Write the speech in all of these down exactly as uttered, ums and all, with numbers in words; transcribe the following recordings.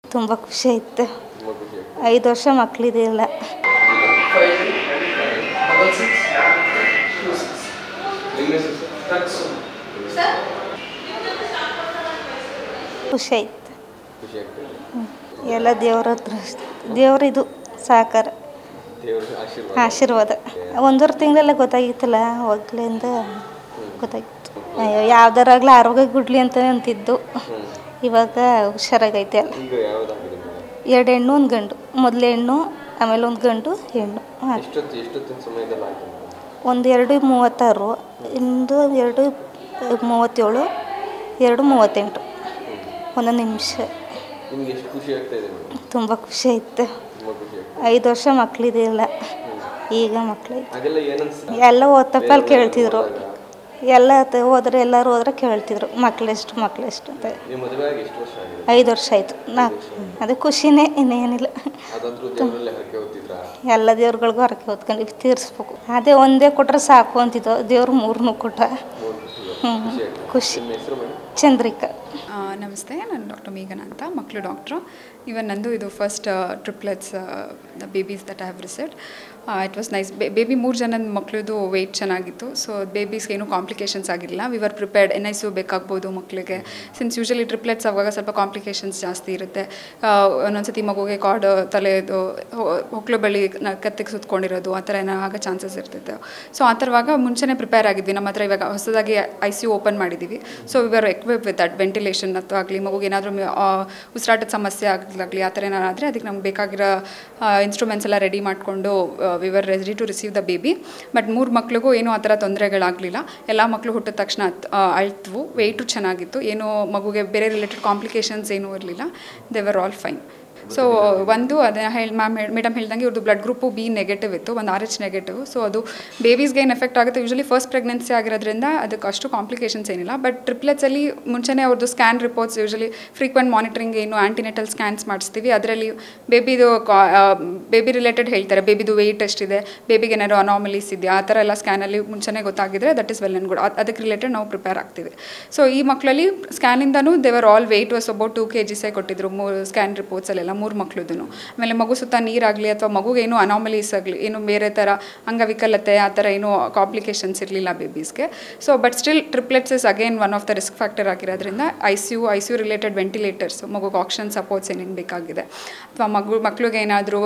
ತುಂಬ ಖುಷಿ ಆಯಿತು. ತುಂಬ ಖುಷಿ ಆಯ್ತು. ಐದು ವರ್ಷ ಮಕ್ಕಳಿದೆಯಲ್ಲ. ಖುಷಿ ಆಯ್ತು. ಖುಷಿ ಆಗ್ತದೆ. ಎಲ್ಲ ದೇವ್ರ ಹತ್ರ ದೇವ್ರಿದು ಸಹಕಾರ, ದೇವರ ಆಶೀರ್ವಾದ. ಆಶೀರ್ವಾದ. ಒಂದೂವರೆ ತಿಂಗಳೆಲ್ಲ ಗೊತ್ತಾಗಿತ್ತಲ್ಲ, ಹೋಗ್ಲಿಂದ ಗೊತ್ತಾಗಿತ್ತು. ಅಯ್ಯೋ ಯಾವ್ದಾರಾಗಲಿ ಆರೋಗ್ಯ ಗುಡ್ಲಿ ಅಂತ ಅಂತಿದ್ದು, ಇವಾಗ ಹುಷಾರಾಗೈತೆ ಅಲ್ಲ. ಈಗ ಯಾವ್ದಾಗಿದೆ? ಎರಡು ಹೆಣ್ಣು ಒಂದು ಗಂಡು. ಮೊದಲು ಹೆಣ್ಣು, ಆಮೇಲೆ ಒಂದು ಗಂಡು ಹೆಣ್ಣು. ಎಷ್ಟೊತ್ತು ಎಷ್ಟೊತ್ತಿನ ಸಮಯದಲ್ಲಿ ಆಯ್ತು? ಒಂದು ಎರಡು ಮೂವತ್ತಾರು, ಇಂದು ಎರಡು ಮೂವತ್ತೇಳು, ಎರಡು ಮೂವತ್ತೆಂಟು. ಒಂದೊಂದು ನಿಮಿಷ. ನಿಮ್ಗೆ ಎಷ್ಟು ಖುಷಿ ಆಗ್ತಾ ಇದೆ? ತುಂಬ ಖುಷಿ ಆಯಿತು. ತುಂಬ ಖುಷಿ ಆಗ್ತದೆ. ಐದು ವರ್ಷ ಮಕ್ಕಳಿದೆಯಲ್ಲ, ಈಗ ಮಕ್ಕಳೈತೆ. ಅದೆಲ್ಲ ಏನನ್ಸುತ್ತೆ? ಎಲ್ಲ ಓದ್ತಪ್ಪಲ್ಲಿ ಕೇಳ್ತಿದ್ರು, ಎಲ್ಲ ಹೋದ್ರೆ ಎಲ್ಲರೂ ಹೋದ್ರೆ ಕೇಳ್ತಿದ್ರು ಮಕ್ಕಳೆಷ್ಟು ಮಕ್ಕಳೆಷ್ಟು ಅಂತ. ನಿಮ್ಮ ಮದುವೆ ಆಗಿ ಎಷ್ಟು ವರ್ಷ ಆಗಿದೆ? ಐದು ವರ್ಷ ಆಯಿತು. ನಾಲ್ಕು ಅದು ಖುಷಿನೇ, ಇನ್ನೇನಿಲ್ಲ. ಅದಂತೂ ದೇವರಲ್ಲೇ ಹರಕೆ ಹೊತ್ತಿದ್ರಾ? ಎಲ್ಲ ದೇವ್ರುಗಳಿಗೂ ಹರಕೆ ಹೊತ್ಕೊಂಡು ತೀರಿಸ್ಬೇಕು. ಅದೇ ಒಂದೇ ಕೊಟ್ಟರೆ ಸಾಕು ಅಂತಿದ್ದೋ, ದೇವ್ರು ಮೂರನ್ನೂ ಕೊಟ್ಟ. ಹ್ಞೂ ಖುಷಿ. ನಿಮ್ಮ ಹೆಸರು ಮೇಡಮ್? ಚಂದ್ರಿಕಾ. ನಮಸ್ತೆ, ನಾನು ಡಾಕ್ಟರ್ ಮೇಘನಾ ಅಂತ, ಮಕ್ಕಳು ಡಾಕ್ಟ್ರು. ಇವನ್ ನಂದು ಇದು first triplets babies that I have received. It was nice. Baby ಮೂರು ಜನದ ಮಕ್ಕಳದು ವೆಯ್ಟ್ ಚೆನ್ನಾಗಿತ್ತು. ಸೊ ಬೇಬೀಸ್ಗೆ ಏನೂ ಕಾಂಪ್ಲಿಕೇಶನ್ಸ್ ಆಗಿರಲಿಲ್ಲ. We were prepared. N I C U ಬೇಕಾಗ್ಬೋದು ಮಕ್ಕಳಿಗೆ, ಸಿನ್ಸ್ ಯೂಶಲಿ ಟ್ರಿಪ್ಲೆಟ್ಸ್ ಆವಾಗ ಸ್ವಲ್ಪ ಕಾಂಪ್ಲಿಕೇಶನ್ಸ್ ಜಾಸ್ತಿ ಇರುತ್ತೆ. ಒಂದೊಂದ್ಸತಿ ಮಗುಗೆ ಕಾರ್ಡ್ ತಲೆದು ಹೊಕ್ಳು ಬಳಿ ಕತ್ತಿಗೆ ಸುತ್ಕೊಂಡಿರೋದು ಆ ಥರ ಏನೋ ಆಗೋ ಚಾನ್ಸಸ್ ಇರ್ತಿತ್ತು. ಸೊ ಆ ಥರವಾಗ ಮುಂಚೆನೇ ಪ್ರಿಪೇರ್ ಆಗಿದ್ವಿ. ನಮ್ಮ ಹತ್ರ ಇವಾಗ ಹೊಸದಾಗಿ ಐ ಸಿ ಯು ಓಪನ್ ಮಾಡಿದ್ದೀವಿ. So we were equip with that. Ventilation ಅಥವಾ ಆಗಲಿ, ಮಗುಗೆ ಏನಾದರೂ ಉಸಿರಾಟದ ಸಮಸ್ಯೆ ಆಗಲಾಗಲಿ ಆ ಥರ ಏನಾದ್ರು ಆದರೆ ಅದಕ್ಕೆ ನಮ್ಗೆ ಬೇಕಾಗಿರೋ ಇನ್ಸ್ಟ್ರೂಮೆಂಟ್ಸ್ ಎಲ್ಲ ರೆಡಿ ಮಾಡಿಕೊಂಡು we were ready to receive the baby. But ಮೂರು ಮಕ್ಳಿಗೂ ಏನೂ ಆ ಥರ ತೊಂದರೆಗಳಾಗಲಿಲ್ಲ. ಎಲ್ಲ ಮಕ್ಕಳು ಹುಟ್ಟಿದ ತಕ್ಷಣ ಅಳ್ತ್ವು. ವೆಯ್ಟು ಚೆನ್ನಾಗಿತ್ತು. ಏನೂ ಮಗುಗೆ ಬೇರೆ ರಿಲೇಟೆಡ್ ಕಾಂಪ್ಲಿಕೇಶನ್ಸ್ ಏನೂ ಇರಲಿಲ್ಲ. They were all fine. So ಒಂದು ಅದೇ ಹೇಳಿ ಮ್ಯಾಮ್ ಮೇಡಮ್ ಹೇಳ್ದಂಗೆ ಇವ್ರದ್ದು ಬ್ಲಡ್ ಗ್ರೂಪು ಬಿ ನೆಗೆಟಿವ್ ಇತ್ತು, ಒಂದು ಆರ್ ಎಚ್ ನೆಗೆಟಿವ್. ಸೊ ಅದು ಬೇಬೀಸ್ಗೆ ಏನು ಎಫೆಕ್ಟ್ ಆಗುತ್ತೆ, ಯೂಶಲಿ ಫಸ್ಟ್ ಪ್ರೆಗ್ನೆನ್ಸಿ ಆಗಿರೋದ್ರಿಂದ ಅದಕ್ಕೆ ಅಷ್ಟು ಕಾಂಪ್ಲಿಕೇಶನ್ಸ್ ಏನಿಲ್ಲ. ಬಟ್ ಟ್ರಿಪ್ಲೆಟ್ಸಲ್ಲಿ ಮುಂಚೆನೇ ಅವ್ರದ್ದು scan reports, usually frequent monitoring ಏನು ಆ್ಯಂಟಿನೆಟಲ್ ಸ್ಕ್ಯಾನ್ಸ್ ಮಾಡಿಸ್ತೀವಿ. ಅದರಲ್ಲಿ ಬೇಬಿದು ಬೇಬಿ ರಿಲೇಟೆಡ್ ಹೇಳ್ತಾರೆ, ಬೇಬಿದು ವೆಯ್ಟ್ ಎಷ್ಟಿದೆ, ಬೇಬಿಗೆ ಏನಾದ್ರು ಅನಾಮಲೀಸ್ ಇದೆಯಾ ಆ ಥರ ಎಲ್ಲ ಸ್ಕ್ಯಾನಲ್ಲಿ ಮುಂಚೆನೇ ಗೊತ್ತಾಗಿದ್ರೆ that is well and good. ಅದಕ್ಕೆ ರಿಲೇಟೆಡ್ ನಾವು ಪ್ರಿಪೇರ್ ಆಗ್ತೀವಿ. ಸೊ ಈ ಮಕ್ಕಳಲ್ಲಿ ಸ್ಕ್ಯಾನಿಂದನೂ they were all weight was about two K ಜಿಸೇ ಕೊಟ್ಟಿದ್ರು ಮೂರು ಸ್ಕ್ಯಾನ್ ರಿಪೋರ್ಟ್ಸಲ್ಲೆಲ್ಲ ಮೂರು ಮಕ್ಕಳದ್ದು. ಆಮೇಲೆ ಮಗು ಸುತ್ತ ನೀರಾಗಲಿ ಅಥವಾ ಮಗುಗೆ ಏನೂ ಅನಾಮಲೀಸ್ ಆಗಲಿ, ಏನು ಬೇರೆ ಥರ ಅಂಗವಿಕಲತೆ ಆ ಥರ ಏನೂ ಕಾಂಪ್ಲಿಕೇಶನ್ಸ್ ಇರಲಿಲ್ಲ ಬೇಬೀಸ್ಗೆ. So but still triplets is again one of the risk factor ಆಗಿರೋದ್ರಿಂದ I C U I C U related ventilators, ಮಗುಗೆ ಆಕ್ಸಿಜನ್ ಸಪೋರ್ಟ್ಸ್ ಏನೇನು ಬೇಕಾಗಿದೆ, ಅಥವಾ ಮಗು ಮಕ್ಳಿಗೆ ಏನಾದರೂ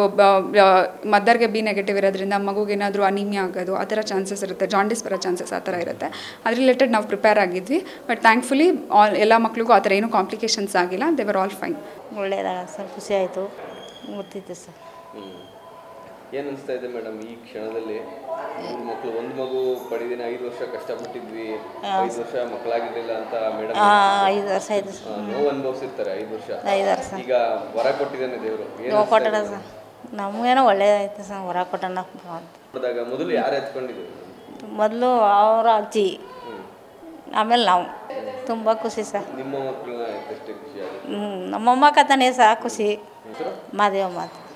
ಮದರ್ಗೆ ಬಿ ನೆಗೆಟಿವ್ ಇರೋದ್ರಿಂದ ಮಗುಗೆ ಏನಾದರೂ ಅನಿಮಿಯಾ ಆಗೋದು ಆ ಥರ ಚಾನ್ಸಸ್ ಇರುತ್ತೆ, ಜಾಂಡಿಸ್ ಬರೋ ಚಾನ್ಸಸ್ ಆ ಥರ ಇರುತ್ತೆ. ಅದ್ರ ರಿಲೇಟೆಡ್ ನಾವು ಪ್ರಿಪೇರ್ ಆಗಿದ್ವಿ. ಬಟ್ ಥ್ಯಾಂಕ್ಫುಲಿ ಆಲ್ ಎಲ್ಲ ಮಕ್ಳಿಗೂ ಆ ಥರ ಏನೂ ಕಾಂಪ್ಲಿಕೇಶನ್ಸ್ ಆಗಿಲ್ಲ. They were all fine. ಒಳ್ಳೆಯದಾಗ ಸರ್, ಖುಷಿ ಆಯಿತು. ಗೊತ್ತಿತ್ತು ಸರ್. ಏನು ಅನಿಸ್ತಾ ಇದೆ ಮೇಡಮ್ ಈ ಕ್ಷಣದಲ್ಲಿ? ಮೂರು ಮಕ್ಕಳು, ಒಂದು ಮಗು ಪಡೆದಿನ ಐದು ವರ್ಷ ಕಷ್ಟಪಟ್ಟಿದ್ವಿ, ಐದು ವರ್ಷ ಮಕ್ಕಳಾಗಿರಲಿಲ್ಲ ಅಂತ ಮೇಡಮ್ ಐದು ವರ್ಷ ಆಯಿತು ಸರ್. ನೋವು ಅನುಭವಿಸಿರ್ತಾರೆ ಐದು ವರ್ಷ. ಐದು ವರ್ಷ ಈಗ ವರ ಕೊಟ್ಟಿದ್ದಾನೆ ದೇವರು. ಏನು ಕೊಟ್ಟಣ ಸರ್, ನಮಗೇನೋ ಒಳ್ಳೇದಾಯ್ತು ಸರ್, ಹೊರ ಕೊಟ್ಟಣ. ನೋಡಿದಾಗ ಮೊದಲು ಯಾರು ಎತ್ಕೊಂಡಿದ್ರು? ಮೊದಲು ಅವರ ಅಜ್ಜಿ, ಆಮೇಲೆ ನಾವು. ತುಂಬ ಖುಷಿ ಸರ್. ನಿಮ್ಮ ಮಕ್ಕಳನ್ನ ಎಷ್ಟೇ ಖುಷಿ ಆಗುತ್ತೆ? ಹ್ಞೂ ನಮ್ಮಮ್ಮ ಕಥನೇ ಸಹ ಖುಷಿ. ಮಾದೇವ ಮಾತು.